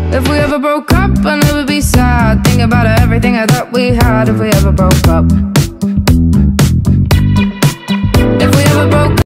If we ever broke up, I'd never be sad. Think about everything I thought we had if we ever broke up.